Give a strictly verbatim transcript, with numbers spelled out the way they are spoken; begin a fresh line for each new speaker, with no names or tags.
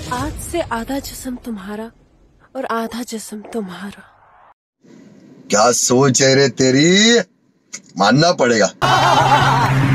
आज से आधा जिस्म तुम्हारा और आधा जिस्म तुम्हारा।
क्या सोच है रे तेरी, मानना पड़ेगा।